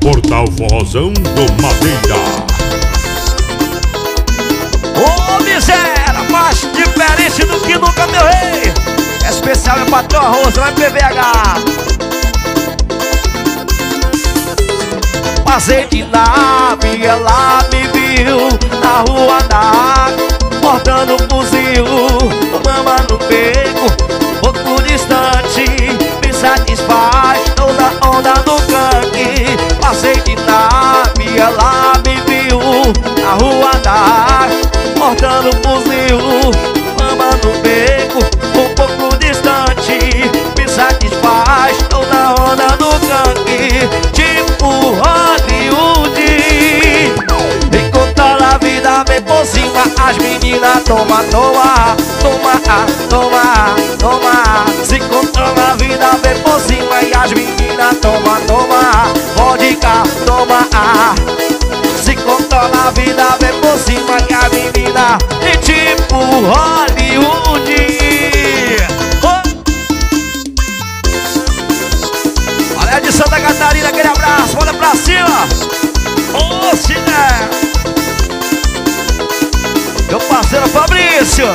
Portal Forrozão do Madeira. Ô miséria, mais diferente do que nunca, meu rei. É especial, é patrão Rosa, vai PVH. Passei de nave, ela me viu na rua da água, portando um fuzil, mama no beco, pouco distante, me satisfaz toda onda do canque. Passei de nave, ela me viu na rua da água, portando um fuzil, mama no beco, um pouco distante, me satisfaz toda onda do canque. Tipo Hollywood, enquanto a vida vem por cima, as meninas toma, toma, toma, toma, toma. Se controla a vida vem por cima e as meninas toma, toma, vodka, toma. Se controla a vida vem por cima e as meninas e tipo Hollywood. Olha de Santa Catarina, aquele abraço, olha pra cima. Ô, Ciné, meu parceiro Fabrício.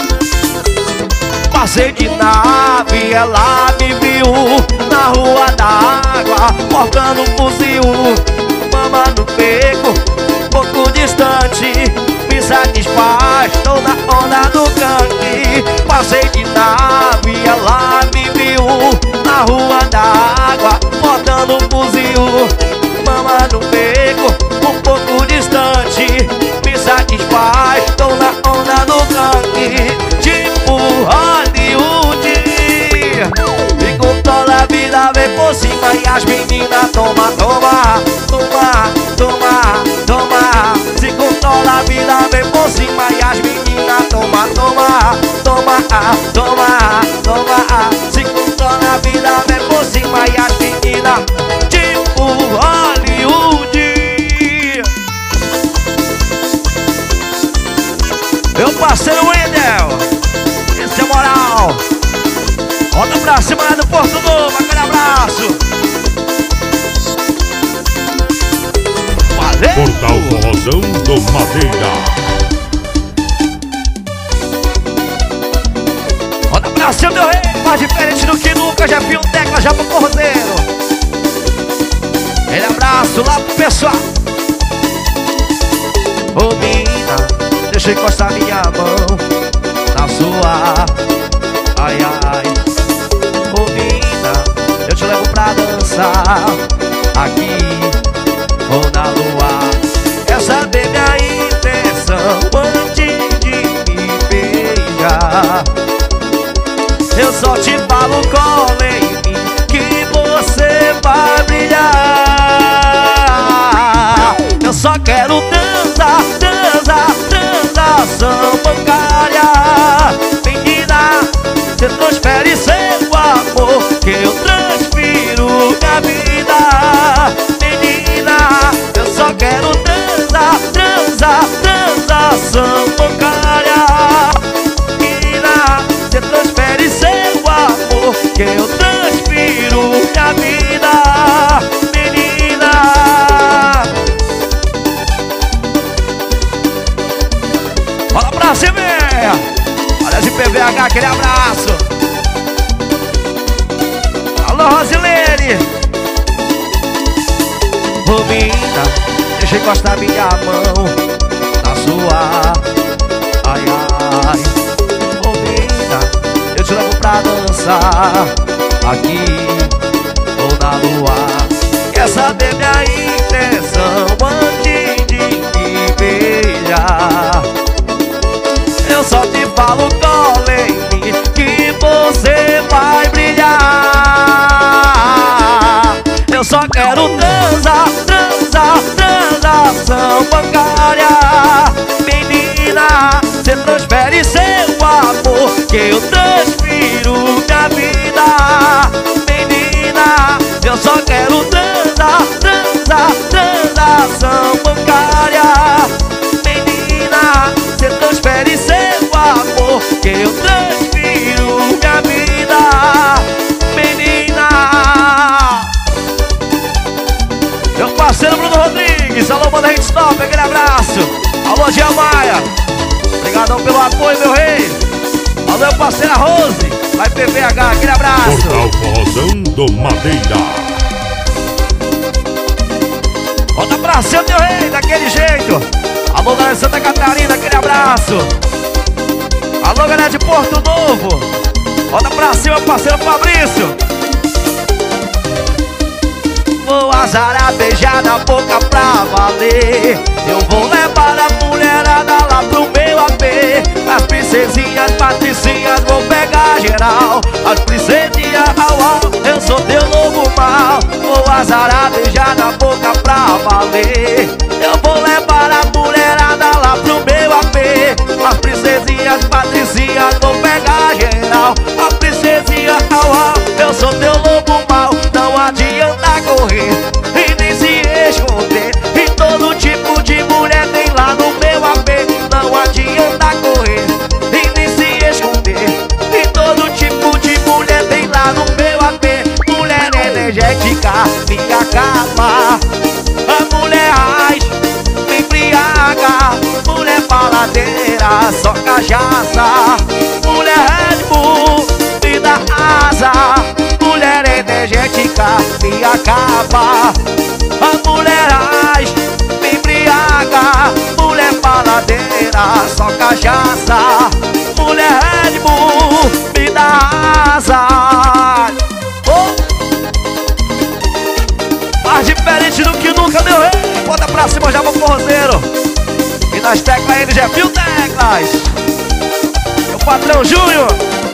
Passei de nave, ela me viu na rua da água, portando um fuzil, mama no beco, pouco distante, me satisfaz toda onda do canque. Passei de nave, ela me viu na rua da água, portando um fuzil, mama no beco, um pouco distante, me satisfaz toda onda do canque. Tipo Hollywood, e com toda a vida vem por cima e as meninas toma, toma, toma, toma, toma. Se com toda a vida vem por cima e as meninas toma, toma, toma, toma, toma. Se com toda a vida vem por cima e as meninas tipo Hollywood. Meu parceiro Wendel, esse é moral. Volta pra cima lá do Porto Novo, aquele abraço. Valeu! Portal Forrozão do Madeira. Volta pra cima, meu rei, mais diferente do que nunca. Já vi um tecla já pro cordeiro. Aquele abraço lá pro pessoal. Ô mina, deixa eu encostar minha mão na sua. Ai, ai. Ô mina, eu te levo pra dançar aqui ou na lua. Quer saber minha intenção antes de me beijar? Eu só te falo, cola em mim que você vai brilhar. Eu só quero dançar, dançar, transação bancária. Menina, você transfere seu amor, que eu transfiro minha vida. Menina, eu só quero dançar, transar, transação bancária. Menina, você transfere seu amor, que eu transfiro minha vida. Menina, fala pra cima. Olha esse PVH, aquele abraço. Alô, Rosilene. Ô mina, deixa eu encostar minha mão na sua. Ai, ai. Ô mina, eu te levo pra dançar aqui ou na lua. Quer saber minha intenção antes de me beijar? Eu só te falo, cola em mim que você vai brilhar. Eu só quero transar, transar, transação bancária. Menina, você transfere seu amor, que eu transfiro minha vida. Menina, eu só quero transar, transar, transação bancária. Menina, você transfere seu amor, que eu transfiro minha vida. Menina, Rodrigues, alô, manda gente top, aquele abraço. Alô, Gia Maia, obrigadão pelo apoio, meu rei. Alô, meu parceiro Rose, vai PVH, aquele abraço. Portal Forrozão do Madeira. Bota pra cima, meu rei, daquele jeito. Alô, galera de Santa Catarina, aquele abraço. Alô, galera de Porto Novo, bota pra cima, parceiro Fabrício. Vou azarar, beijar na boca pra valer. Eu vou levar a mulherada lá pro meu AP. As princesinhas, patricinhas, vou pegar geral. As princesinhas, au, eu sou teu lobo mal. Vou azarar, beijar na boca pra valer. Eu vou levar a mulherada lá pro meu AP. As princesinhas, patricinhas, vou pegar geral. As princesinhas, au, eu sou teu lobo mal. Não adianta correr e nem se esconder. E todo tipo de mulher tem lá no meu AP. Não adianta correr e nem se esconder. E todo tipo de mulher tem lá no meu AP. Mulher energética, me acaba. A mulher raiz, me embriaga. Mulher baladeira, só cachaça. Mulher Red Bull, me dá asa. Mulher energética, me acaba. A mulher raiz, me embriaga. Mulher baladeira, só cachaça. Mulher Red Bull, me dá asa. Mais diferente do que nunca, meu rei. Bota pra cima, já vou forrozeiro. E nas teclas ele já é Fio Teclas. Meu patrão Júnior.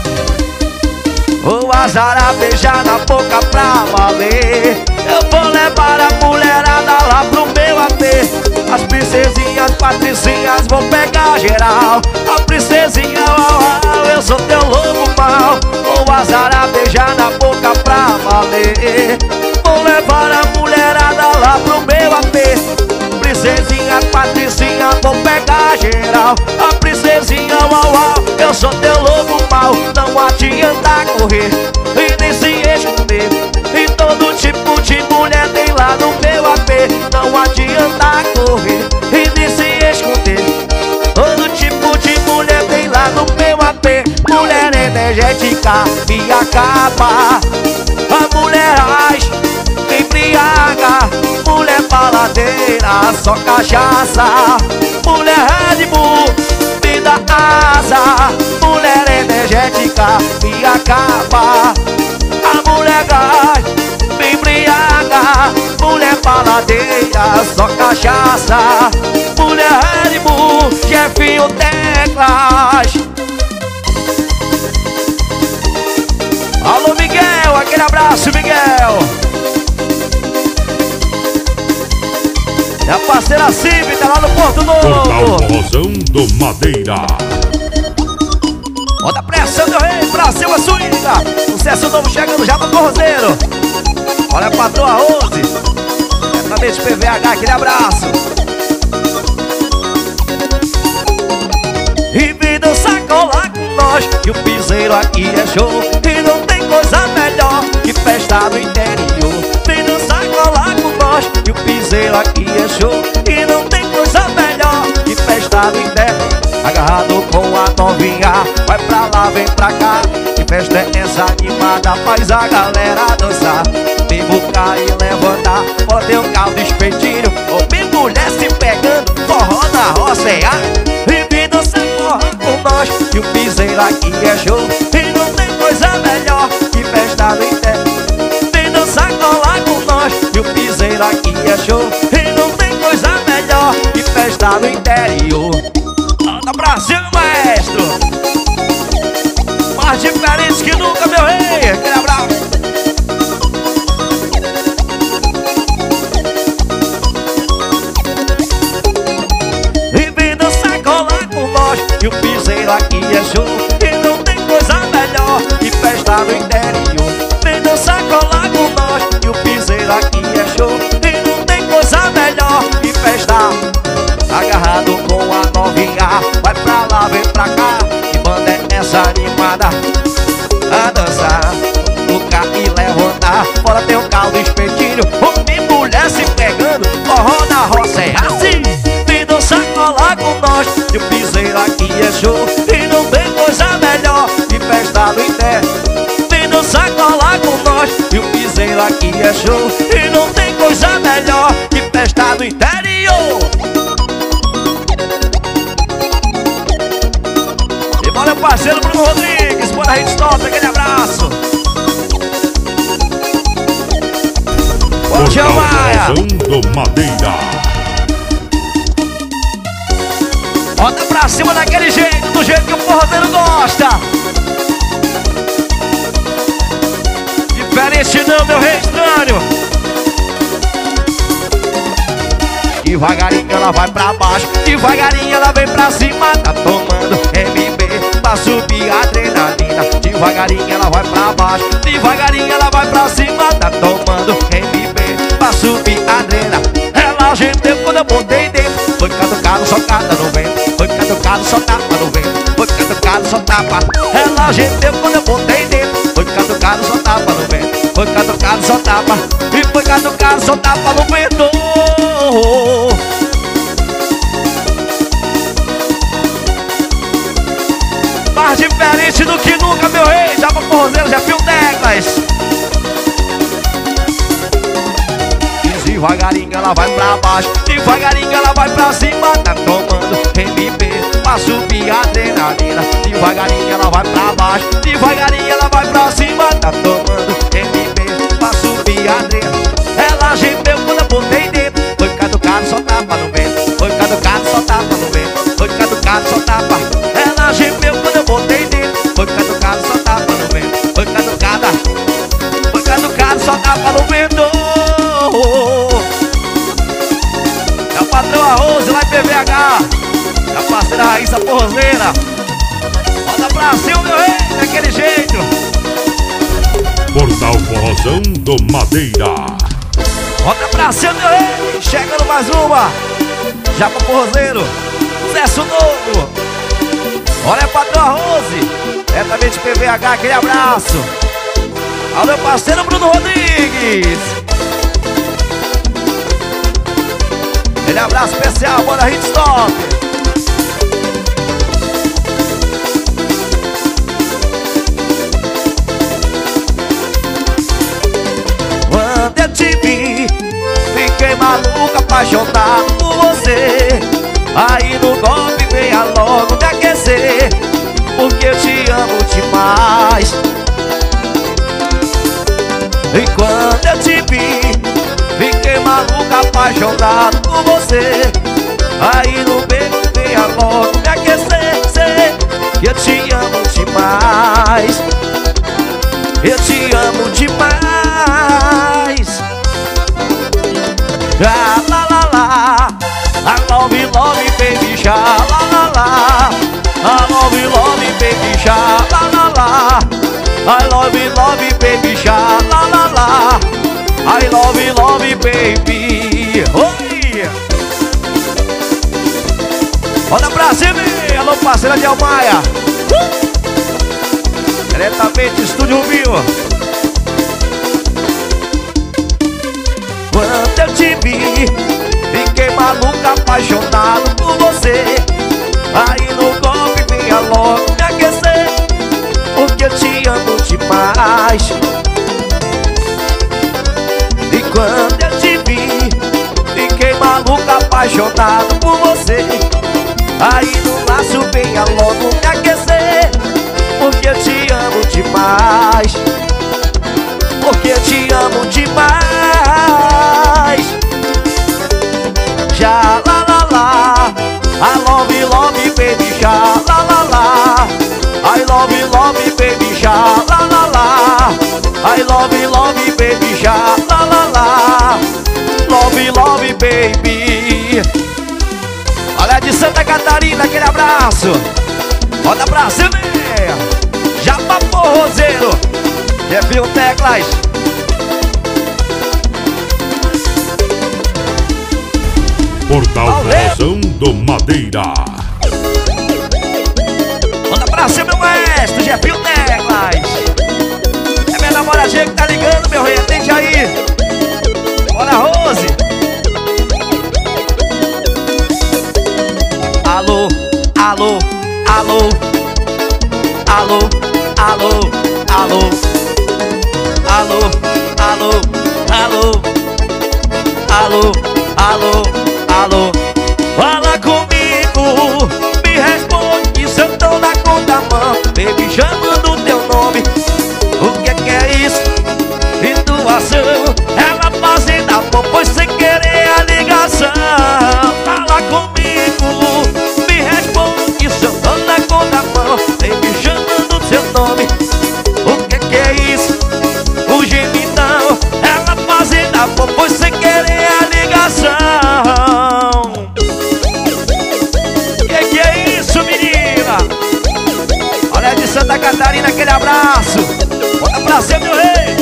Vou azarar, beijar na boca pra valer. Eu vou levar a mulherada lá pro meu AP. As princesinhas, patricinhas, vou pegar geral. A princesinha, eu sou teu lobo mal. Vou azarar, beijar na boca pra valer. Vou levar a mulherada lá pro meu AP. Princesinha, patricinha, vou pegar geral. A princesinha, eu sou teu lobo mal. Não adianta correr e nem se esconder. E todo tipo de mulher tem lá no meu AP. Não adianta correr e nem se esconder. Todo tipo de mulher tem lá no meu AP. Mulher energética, me acaba. A mulher raiz, me embriaga. Mulher baladeira, só cachaça. Mulher Red Bull, me dá asa. Mulher energética, me acaba. A mulher gás, me embriaga. Mulher baladeira, só cachaça. Mulher Red Bull, Jefinho Teclas. Alô Miguel, aquele abraço Miguel. É a parceira Cívica lá no Porto Novo. Portal Forrozão do Madeira. Bota pressão, meu rei, pra cima, swinga. Sucesso novo chegando já no forrozeiro. Olha a patroa Rose. Diretamente PVH, aquele abraço. E vem dançar colar com nós, que o piseiro aqui é show. E não tem coisa melhor que festa no interior. Vem dançar colar com nós, que o piseiro aqui é show. E não tem coisa melhor que festa no interior. Agarrado com a novinha, vai pra lá, vem pra cá. Que festa é essa animada, faz a galera dançar. Vem buscar e levantar, pode um caldo espetinho. Homem e mulher se pegando, forró na roça é ar. E vem dançar forró com nós, que o piseiro aqui é show. E não tem coisa melhor que festa no interior. Vem dançar colar com nós, que o piseiro aqui é show. E não tem coisa melhor que festa no interior. Anda pra cima, maestro. Mais diferente que nunca, meu rei. Aquele abraço. E vem dançar colar com nós, que o piseiro aqui é show. E não tem coisa melhor que festa no interior. Vem dançar colar com nós, que o piseiro aqui é show. E não tem coisa melhor que festa. Agarrado com a novinha, vai pra lá, vem pra cá. Que banda é essa animada? A dançar, tocar e levantar. Fora tem um caldo espetinho, homem e mulher se pegando, forró aqui é show. E não tem coisa melhor que festa do interior. E bora, parceiro Bruno Rodrigues, bora Rede Stop, aquele abraço. Bora, Tião Maia. Do Madeira. Bota pra cima daquele jeito, do jeito que o forrozeiro gosta. Diferente não, meu rei estranho. Devagarinho ela vai pra baixo, devagarinho ela vem pra cima. Tá tomando MB pra subir a adrenalina. Devagarinho ela vai pra baixo, devagarinho ela vai pra cima. Tá tomando MB pra subir a adrenalina. Ela gemeu quando eu botei dentro. Foi catucado, só cata no vento. Foi catucado, só tapa no vento. Foi catucado, só tapa. Ela gemeu quando eu botei dentro. Foi catucado, só tapa no vento. Foi catucado, só tapa. E foi catucado, só tapa no vento. Mais diferente do que nunca, meu rei. Já pra forrozeiro, já fio Teclas. Devagarinho ela vai pra baixo, devagarinho ela vai pra cima. Tá tomando MB pra subir a adrenalina. Devagarinho ela vai pra baixo, devagarinho ela vai pra cima. Tá tomando MB pra subir a adrenalina. Ela gemeu quando eu botei dentro. Foi catucado, só tapa no vento. Foi catucado, só tapa no vento. Foi catucado, só tapa. Ela gemeu quando eu botei dentro. Foi catucado, só tapa no vento. Foi catucada. Foi catucado, só tapa no vento. É o patrão Arroz lá em PVH. É a parceira Raíssa Forrozeira. Bota pra cima, meu rei, daquele jeito. Portal Forrozão do Madeira. Bota pra cima, meu rei. Chegando mais uma. Já pro forrozeiro. Sucesso novo. Olha, é patrão Arroz. Diretamente PVH, aquele abraço. Ao meu parceiro Bruno Rodrigues. Aquele abraço especial, bora Hit Stop. Quando eu te vi, fiquei maluco, apaixonado por você. Aí no golpe venha logo me aquecer, porque eu te amo demais. E quando eu te vi, fiquei maluco, apaixonado por você. Aí no beco venha logo me aquecer, eu te amo demais. Eu te amo demais. Ah, lá, lá, lá. I love you, love baby, já, lá, lá, lá. I love you, love baby, já, lá, lá, lá. I love baby, já, lá, lá, lá. I love baby. Oi! Roda pra cima, alô parceira de Almaia. Diretamente Estúdio Rio. Quando eu te vi, fiquei maluco, apaixonado por você. Aí no golpe vinha logo me aquecer, porque eu te amo demais. E quando eu te vi, fiquei maluco, apaixonado por você. Aí no laço venha logo me aquecer, porque eu te amo demais. Porque eu te amo demais. Já lá lá lá, I love baby, já lá lá lá. I love baby, já lá lá lá. I love baby, já lá lá lá. Love baby. Olha, de Santa Catarina, aquele abraço. Roda pra cima, já pra forrozeiro. Fio Teclas. Portal Forrozão do Madeira. Roda pra cima, meu maestro, Fio Teclas. É minha namoradinha que tá ligando, meu rei, atende aí. Bora, Rose. Alô, alô, alô. Alô, alô, alô. Alô, alô, Alô, alô, alô, fala comigo, me responde se eu tô na contramão. Baby, chamando o teu nome, o que é isso? Situação, ela fazendo amor, pois sem querer a ligação. Fala comigo, me responde se eu tô na contramão. Baby, chamando o seu nome, o que é isso? O gemidão, ela fazendo amor, pois sem querer a ligação. Que é isso, menina? Olha, de Santa Catarina, aquele abraço. Bota pra cima, meu rei.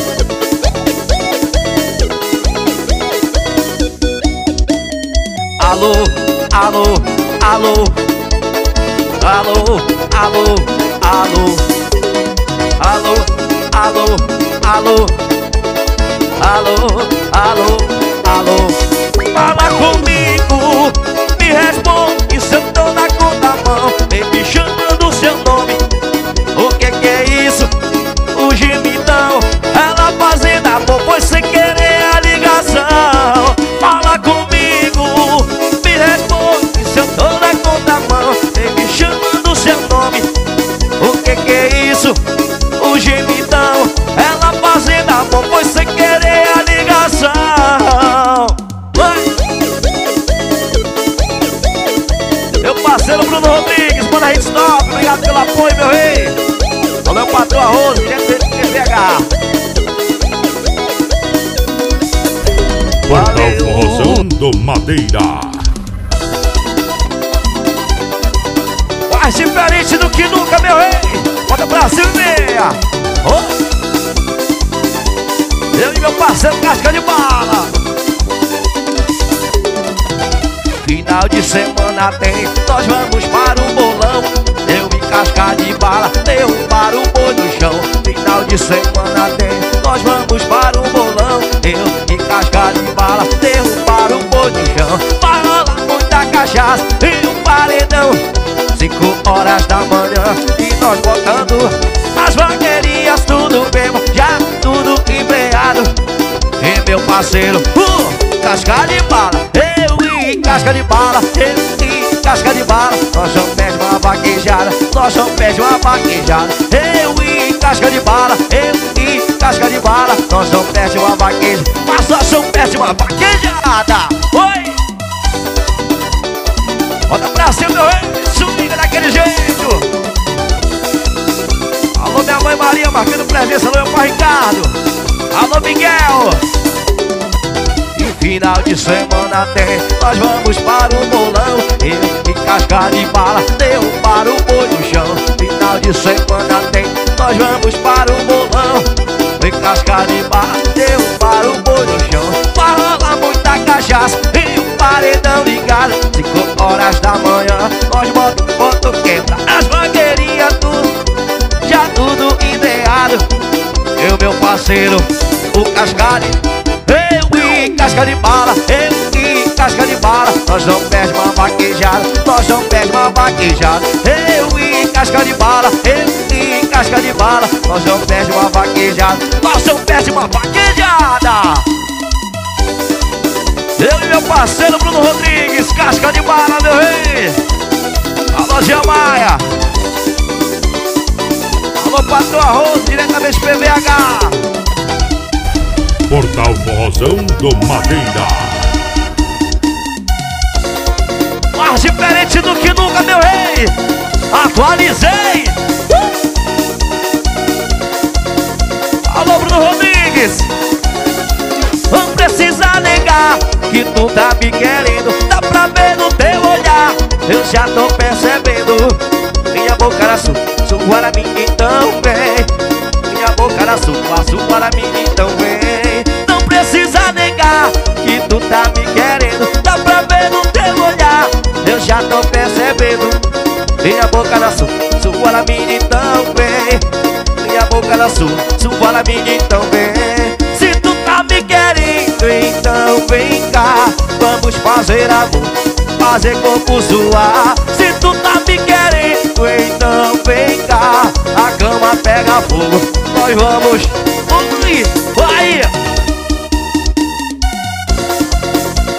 Alô, alô, alô, alô, alô, alô, alô, alô, alô, alô, alô, alô. Fala comigo, me responde se eu tô na contramão. Baby, chamando o seu nome, o que é isso? O gemidão, ela fazendo amor, pois sem querer a ligação. Fala comigo, me responde se eu tô na contramão. Baby, chamando o seu nome, o que é isso? O gemidão, ela fazendo amor, pois sem querer a ligação. Meu parceiro Bruno Rodrigues, manda Hit Stop, obrigado pelo apoio, meu rei. Valeu, patrão Arroz, direto de PH. Portal Forrozão do Madeira. Mais diferente do que nunca, meu rei. Bota Brasil e meia. Oh. Eu e meu parceiro Casca de Bala. Final de semana tem, nós vamos para o bolão. Eu e Casca de Bala, derrubar o boi no chão. Final de semana tem, nós vamos para o bolão. Eu e Casca de Bala, derrubar o boi no chão. Vai rolar muita cachaça e um paredão. 5 horas da manhã e nós botando as vaquerias tudo mesmo, já tudo embreado. E meu parceiro, Casca de Bala, eu e Casca de Bala, eu e Casca de Bala. Nós não pede uma vaquejada, nós não pede uma vaquejada. Eu e Casca de Bala, eu e Casca de Bala. Nós não pede uma vaquejada, mas nós não pede uma vaquejada. Oi! Bota pra cima, meu rei, swinga daquele jeito. Alô, minha mãe Maria, marcando presença, alô, meu pai Ricardo. Alô, Miguel. E final de semana tem, nós vamos para o bolão. Eu e Casca de Bala, derrubar o boi no chão. Final de semana tem, nós vamos para o bolão. E Casca de Bala, derrubar o boi no chão. Vai rolar muita cachaça e um paredão ligado. 5 horas da manhã, nós bota quebra as vaquerias tudo, já tudo ideado. Eu, meu parceiro, o Casca de... Eu e Casca de Bala, eu e Casca de Bala. Nós não perde uma vaquejada, nós não perde uma vaquejada. Eu e Casca de Bala, eu e Casca de Bala. Nós não perde uma vaquejada, nós não perde uma vaquejada. Eu e meu parceiro Bruno Rodrigues, Casca de Bala, meu rei. Alô, Gia Maia. Alô, patrão Arroz, diretamente PVH. Portal Forrozão do Madeira. Mais diferente do que nunca, meu rei. Atualizei. Alô, Bruno Rodrigues. Não precisa negar que tu tá me querendo. Dá pra ver no teu olhar, eu já tô percebendo. Minha boca era sua, sua era minha, então vem. Minha boca era sua, sua era minha, então vem. Não precisa negar que tu tá me querendo. Dá pra ver no teu olhar, eu já tô percebendo. Minha boca era sua, sua era minha, então vem. Minha boca era sua, sua era minha, então vem. Se tu tá me querendo, então vem cá. Vamos fazer amor, fazer corpo suar. Se tu tá me querendo, então vem cá. A cama pega fogo, nós vamos. Vai!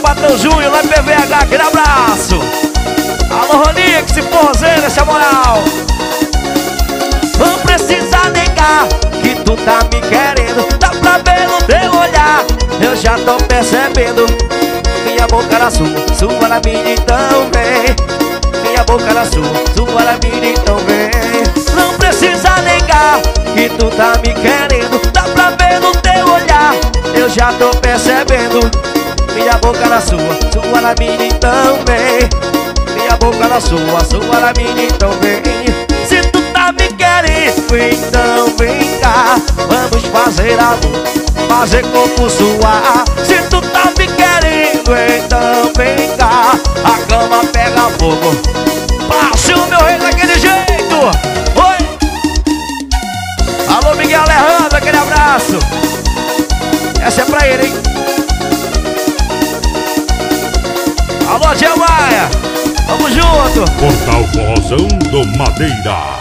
patrão Júnior, lá em PVH, aquele abraço. Alô, Ronix, forrozeiro, essa moral. Não precisa negar que tu tá me querendo. Dá pra ver no teu olhar, eu já tô percebendo. Minha boca na sua na minha, então vem. Minha boca na sua na minha, então vem. Não precisa negar que tu tá me querendo. Dá pra ver no teu olhar, eu já tô percebendo. Minha boca na sua na minha, então vem. Minha boca na sua na minha, então vem. Se tu tá me querendo, então vem cá. Vamos fazer amor, fazer corpo suar. Se tu tá me querendo, então vem cá. A cama pega fogo, passe o meu rei daquele jeito. Oi! Alô, Miguel Alejandro, aquele abraço. Essa é pra ele, hein? Alô, Tia Maia, tamo junto. Portal Forrozão do Madeira.